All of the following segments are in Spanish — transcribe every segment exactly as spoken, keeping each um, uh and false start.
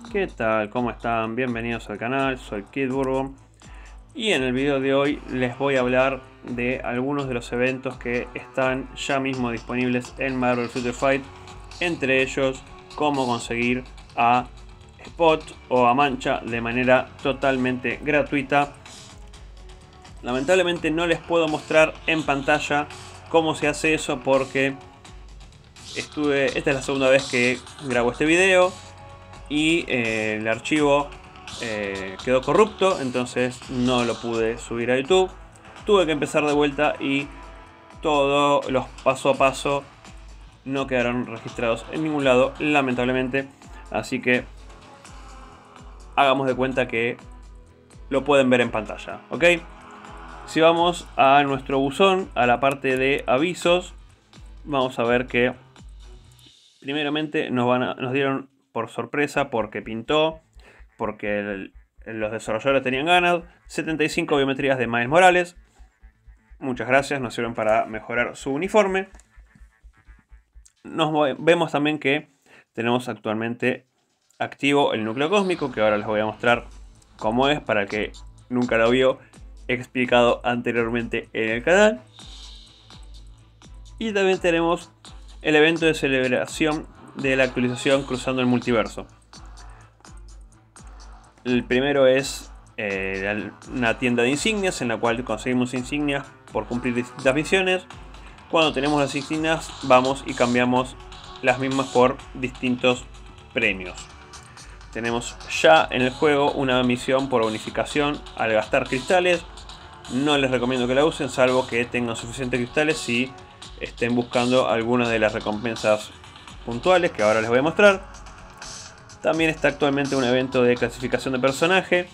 ¿Qué tal? ¿Cómo están? Bienvenidos al canal, soy Kid Bourbon y en el video de hoy les voy a hablar de algunos de los eventos que están ya mismo disponibles en Marvel Future Fight, entre ellos cómo conseguir a Spot o a Mancha de manera totalmente gratuita. Lamentablemente no les puedo mostrar en pantalla cómo se hace eso porque estuve, esta es la segunda vez que grabo este video y eh, el archivo eh, quedó corrupto, entonces no lo pude subir a YouTube. Tuve que empezar de vuelta y todos los paso a paso no quedaron registrados en ningún lado, lamentablemente. Así que hagamos de cuenta que lo pueden ver en pantalla, ¿ok? Si vamos a nuestro buzón, a la parte de avisos, vamos a ver que primeramente nos, van a, nos dieron por sorpresa porque pintó, porque el, los desarrolladores tenían ganas, setenta y cinco biometrías de Miles Morales. Muchas gracias, nos sirven para mejorar su uniforme. Nos vemos también que tenemos actualmente activo el núcleo cósmico, que ahora les voy a mostrar cómo es para el que nunca lo vio, explicado anteriormente en el canal. Y también tenemos el evento de celebración de la actualización Cruzando el Multiverso. El primero es eh, una tienda de insignias en la cual conseguimos insignias por cumplir distintas misiones. Cuando tenemos las insignias vamos y cambiamos las mismas por distintos premios. Tenemos ya en el juego una misión por bonificación al gastar cristales. No les recomiendo que la usen salvo que tengan suficientes cristales si estén buscando algunas de las recompensas puntuales que ahora les voy a mostrar. También está actualmente un evento de clasificación de personaje.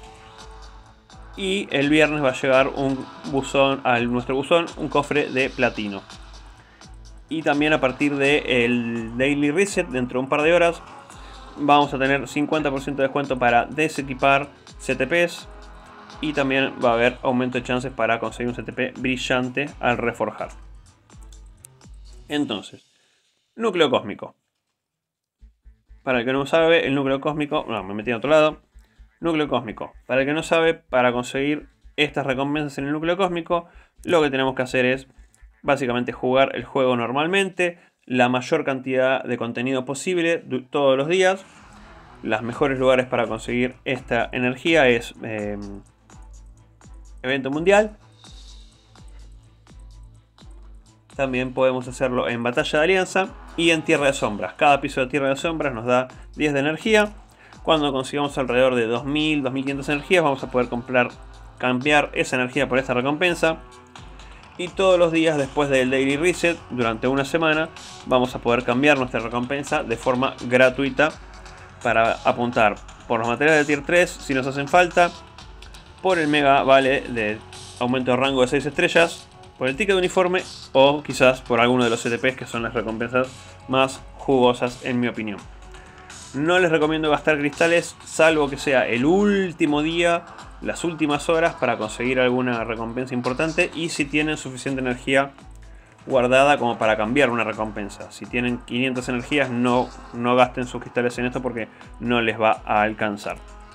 Y el viernes va a llegar un buzón, a nuestro buzón un cofre de platino. Y también a partir del Daily Reset, dentro de un par de horas, vamos a tener cincuenta por ciento de descuento para desequipar C T Ps. Y también va a haber aumento de chances para conseguir un C T P brillante al reforjar. Entonces, núcleo cósmico. Para el que no sabe, el núcleo cósmico... No, me metí en otro lado. Núcleo cósmico. Para el que no sabe, para conseguir estas recompensas en el núcleo cósmico, lo que tenemos que hacer es básicamente jugar el juego normalmente, la mayor cantidad de contenido posible todos los días. Los mejores lugares para conseguir esta energía es eh, evento mundial. También podemos hacerlo en Batalla de Alianza y en Tierra de Sombras. Cada piso de Tierra de Sombras nos da diez de energía. Cuando consigamos alrededor de dos mil, dos mil quinientas energías vamos a poder comprar, cambiar esa energía por esta recompensa. Y todos los días después del Daily Reset, durante una semana, vamos a poder cambiar nuestra recompensa de forma gratuita para apuntar por los materiales de Tier tres si nos hacen falta, por el Mega Vale de aumento de rango de seis estrellas, por el ticket de uniforme o quizás por alguno de los C T Ps que son las recompensas más jugosas en mi opinión. No les recomiendo gastar cristales salvo que sea el último día, las últimas horas para conseguir alguna recompensa importante y si tienen suficiente energía guardada como para cambiar una recompensa. Si tienen quinientas energías no, no gasten sus cristales en esto porque no les va a alcanzar.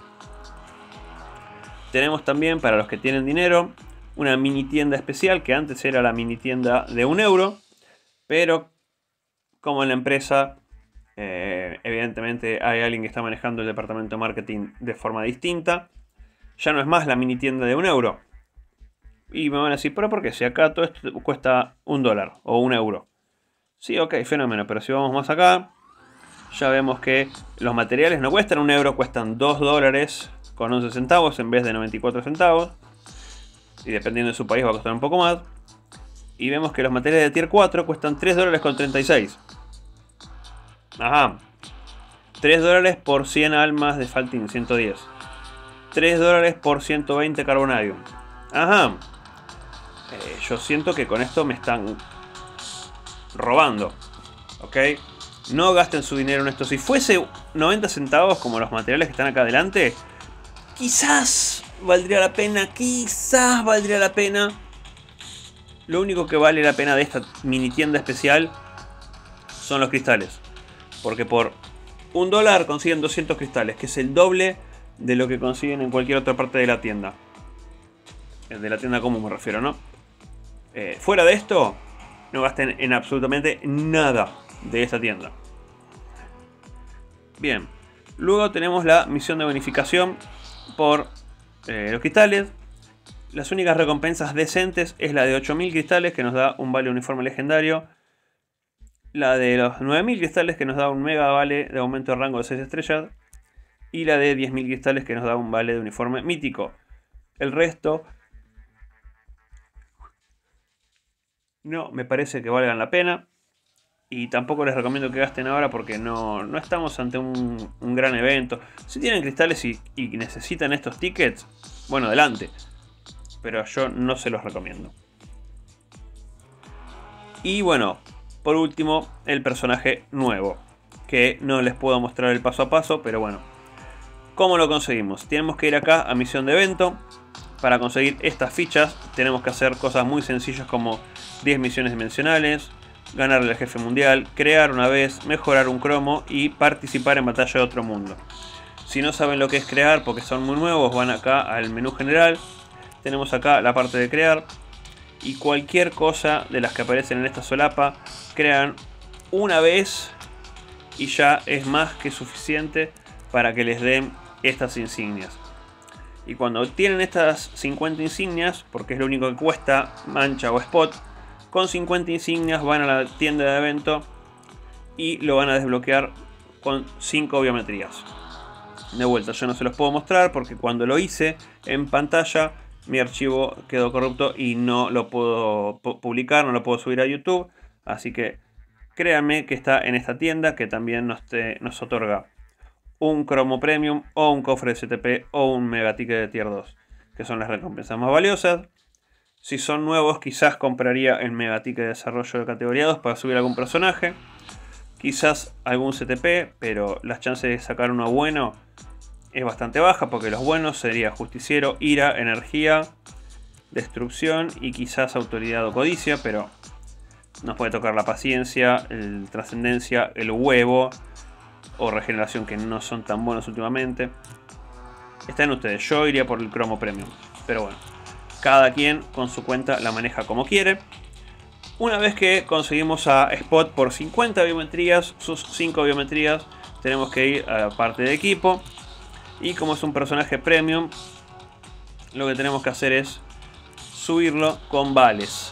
Tenemos también para los que tienen dinero una mini tienda especial que antes era la mini tienda de un euro, pero como en la empresa eh, evidentemente hay alguien que está manejando el departamento de marketing de forma distinta, ya no es más la mini tienda de un euro. Y me van a decir, pero ¿por qué? Si acá todo esto cuesta un dólar o un euro. Sí, ok, fenómeno, pero si vamos más acá, ya vemos que los materiales no cuestan un euro, cuestan dos dólares con once centavos en vez de noventa y cuatro centavos. Y dependiendo de su país va a costar un poco más. Y vemos que los materiales de Tier cuatro cuestan tres dólares con treinta y seis. Ajá. tres dólares por cien almas de Falting ciento diez. tres dólares por ciento veinte Carbonarium. Ajá. Eh, yo siento que con esto me están robando. ¿Ok? No gasten su dinero en esto. Si fuese noventa centavos como los materiales que están acá adelante, quizás valdría la pena, quizás valdría la pena. Lo único que vale la pena de esta mini tienda especial son los cristales. Porque por un dólar consiguen doscientos cristales, que es el doble de lo que consiguen en cualquier otra parte de la tienda. De la tienda común me refiero, ¿no? Eh, fuera de esto, no gasten en absolutamente nada de esta tienda. Bien, luego tenemos la misión de bonificación por eh, los cristales. Las únicas recompensas decentes es la de ocho mil cristales, que nos da un vale uniforme legendario. La de los nueve mil cristales, que nos da un mega vale de aumento de rango de seis estrellas. Y la de diez mil cristales, que nos da un vale de uniforme mítico. El resto no me parece que valgan la pena. Y tampoco les recomiendo que gasten ahora porque no, no estamos ante un, un gran evento. Si tienen cristales y, y necesitan estos tickets, bueno, adelante. Pero yo no se los recomiendo. Y bueno, por último, el personaje nuevo. Que no les puedo mostrar el paso a paso, pero bueno. ¿Cómo lo conseguimos? Tenemos que ir acá a misión de evento. Para conseguir estas fichas tenemos que hacer cosas muy sencillas como diez misiones dimensionales, ganarle al jefe mundial, crear una vez, mejorar un cromo y participar en batalla de otro mundo. Si no saben lo que es crear porque son muy nuevos, van acá al menú general. Tenemos acá la parte de crear y cualquier cosa de las que aparecen en esta solapa crean una vez y ya es más que suficiente para que les den estas insignias. Y cuando tienen estas cincuenta insignias, porque es lo único que cuesta mancha o spot, con cincuenta insignias van a la tienda de evento y lo van a desbloquear con cinco biometrías. De vuelta, yo no se los puedo mostrar porque cuando lo hice en pantalla mi archivo quedó corrupto y no lo puedo publicar, no lo puedo subir a YouTube. Así que créanme que está en esta tienda que también nos, te, nos otorga un cromo premium o un cofre de S T P o un mega ticket de tier dos, que son las recompensas más valiosas. Si son nuevos, quizás compraría el mega ticket de desarrollo de categoría dos para subir algún personaje. Quizás algún C T P, pero las chances de sacar uno bueno es bastante baja, porque los buenos sería Justiciero, Ira, Energía, Destrucción y quizás Autoridad o Codicia, pero nos puede tocar la Paciencia, el Trascendencia, el Huevo o Regeneración, que no son tan buenos últimamente. Están ustedes, yo iría por el Cromo Premium, pero bueno, cada quien con su cuenta la maneja como quiere. Una vez que conseguimos a Spot por cincuenta biometrías, sus cinco biometrías, tenemos que ir a la parte de equipo. Y como es un personaje premium, lo que tenemos que hacer es subirlo con vales.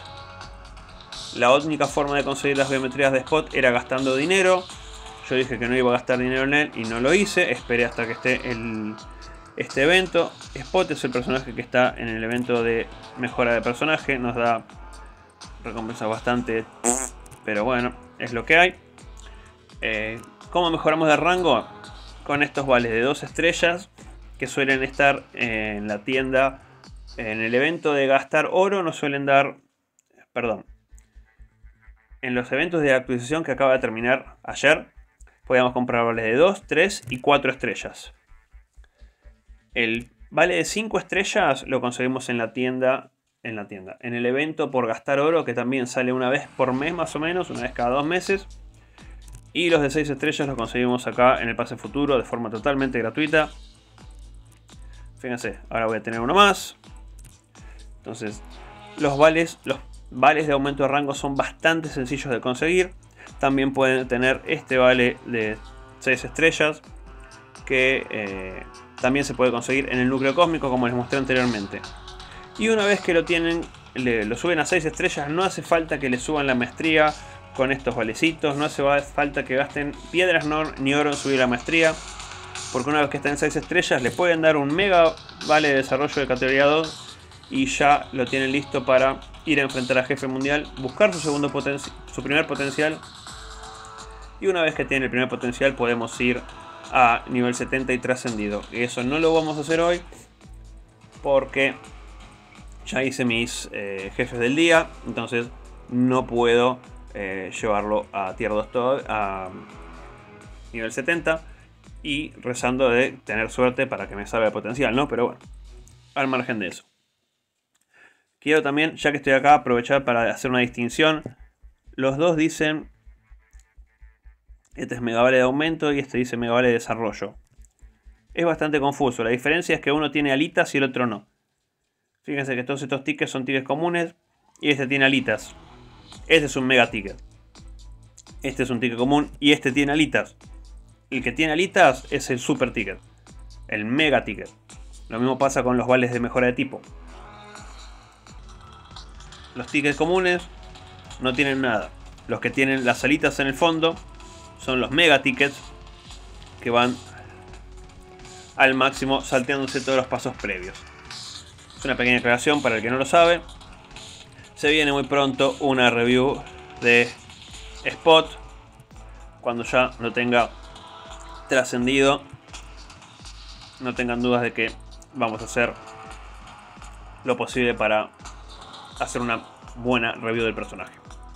La única forma de conseguir las biometrías de Spot era gastando dinero. Yo dije que no iba a gastar dinero en él y no lo hice. Esperé hasta que esté el, este evento. Spot es el personaje que está en el evento de mejora de personaje. Nos da recompensas bastante, pero bueno, es lo que hay. Eh, ¿Cómo mejoramos de rango? Con estos vales de dos estrellas que suelen estar en la tienda. En el evento de gastar oro nos suelen dar, perdón, en los eventos de actualización que acaba de terminar ayer, podíamos comprar vales de dos, tres y cuatro estrellas. El vale de cinco estrellas lo conseguimos en la tienda, en la tienda, en el evento por gastar oro, que también sale una vez por mes más o menos, una vez cada dos meses. Y los de seis estrellas los conseguimos acá en el pase futuro de forma totalmente gratuita. Fíjense, ahora voy a tener uno más. Entonces, los vales, los vales de aumento de rango son bastante sencillos de conseguir. También pueden tener este vale de seis estrellas, que eh, también se puede conseguir en el núcleo cósmico, como les mostré anteriormente. Y una vez que lo tienen, le, lo suben a seis estrellas, no hace falta que le suban la maestría con estos valecitos, no hace falta que gasten piedras no, ni oro en subir la maestría, porque una vez que está en seis estrellas le pueden dar un mega vale de desarrollo de categoría dos y ya lo tienen listo para ir a enfrentar a jefe mundial, buscar su segundo potencial, su primer potencial, y una vez que tiene el primer potencial podemos ir a nivel setenta y trascendido. Y eso no lo vamos a hacer hoy porque ya hice mis eh, jefes del día, entonces no puedo Eh, llevarlo a tier dos todo, a nivel setenta y rezando de tener suerte para que me salga el potencial, ¿no? Pero bueno, al margen de eso, quiero también, ya que estoy acá, aprovechar para hacer una distinción. Los dos dicen Este es Megavale de aumento y este dice Megavale de desarrollo. Es bastante confuso. La diferencia es que uno tiene alitas y el otro no. Fíjense que todos estos tickets son tickets comunes y este tiene alitas. Este es un mega ticket. Este es un ticket común y este tiene alitas. El que tiene alitas es el super ticket. El mega ticket. Lo mismo pasa con los vales de mejora de tipo. Los tickets comunes no tienen nada. Los que tienen las alitas en el fondo son los mega tickets, que van al máximo salteándose todos los pasos previos. Es una pequeña aclaración para el que no lo sabe. Se viene muy pronto una review de Spot, cuando ya lo tenga trascendido. No tengan dudas de que vamos a hacer lo posible para hacer una buena review del personaje.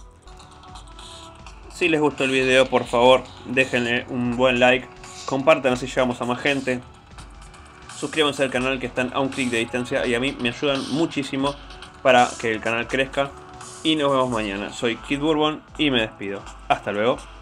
Si les gustó el video, por favor déjenle un buen like, compartan así llegamos a más gente, suscríbanse al canal que están a un clic de distancia y a mí me ayudan muchísimo para que el canal crezca. Y nos vemos mañana. Soy Kid Bourbon y me despido. Hasta luego.